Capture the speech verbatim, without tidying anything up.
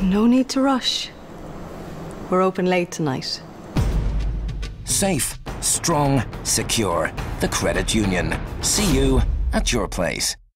No need to rush. We're open late tonight. Safe, strong, secure. The Credit Union. See you at your place.